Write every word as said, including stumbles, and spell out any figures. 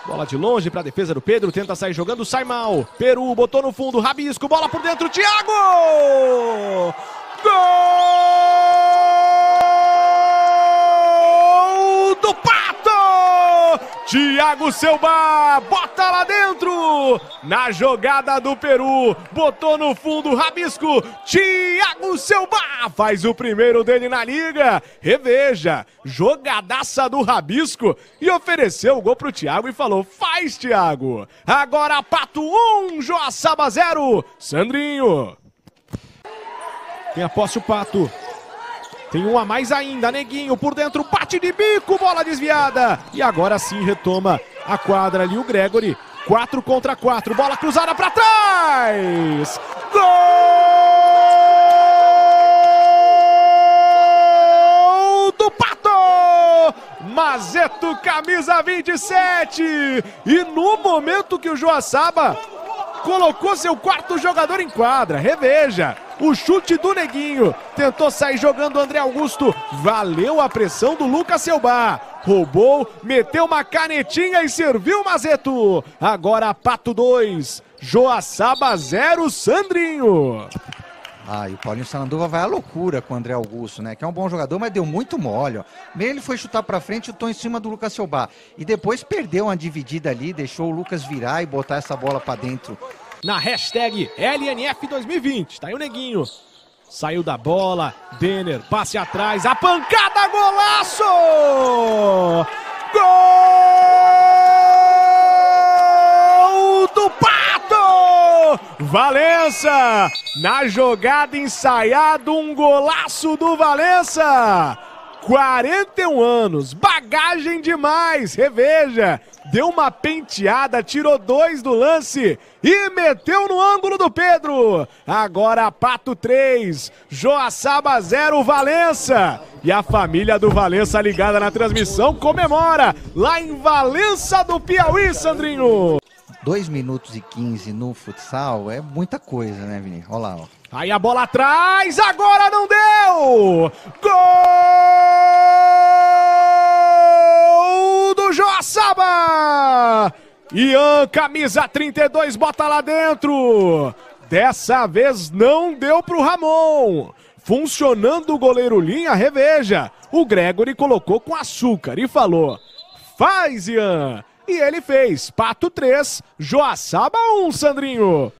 Bola de longe para a defesa do Pedro, tenta sair jogando, sai mal. Peru botou no fundo, Rabisco, bola por dentro, Thiago! Gol do Pato! Thiago Selbach bota lá dentro, na jogada do Peru, botou no fundo, Rabisco, Thiago Selbach faz o primeiro dele na liga. Reveja, jogadaça do Rabisco e ofereceu o gol pro Thiago e falou, faz Thiago. Agora Pato um, Joaçaba zero, Sandrinho. Tem a posse o Pato. Tem um a mais ainda, Neguinho por dentro, bate de bico, bola desviada. E agora sim retoma a quadra ali o Gregory. quatro contra quatro, bola cruzada para trás. Gol do Pato! Mazeto, camisa vinte e sete. E no momento que o Joaçaba colocou seu quarto jogador em quadra, reveja, o chute do Neguinho, tentou sair jogando o André Augusto, valeu a pressão do Lucas Selbach, roubou, meteu uma canetinha e serviu o Mazeto. Agora Pato dois, Joaçaba zero, Sandrinho. Ah, e o Paulinho Sananduva vai à loucura com o André Augusto, né? Que é um bom jogador, mas deu muito mole, ó. Meio ele foi chutar pra frente e chutou em cima do Lucas Selbach. E depois perdeu uma dividida ali, deixou o Lucas virar e botar essa bola pra dentro. Na hashtag L N F dois mil e vinte, tá aí o Neguinho. Saiu da bola, Denner, passe atrás, a pancada, golaço! Gol do Pato! Valença, na jogada ensaiada, um golaço do Valença. quarenta e um anos, bagagem demais, reveja. Deu uma penteada, tirou dois do lance e meteu no ângulo do Pedro. Agora Pato três, Joaçaba zero, Valença. E a família do Valença ligada na transmissão comemora lá em Valença do Piauí, Sandrinho. dois minutos e quinze no futsal é muita coisa, né, Vini? Olha lá, ó. Aí a bola atrás, agora não deu! Gol do Joaçaba! Ian, camisa trinta e dois, bota lá dentro! Dessa vez não deu pro Ramon. Funcionando o goleiro linha, reveja. O Gregory colocou com açúcar e falou, faz Ian! E ele fez, Pato três, Joaçaba um, Sandrinho.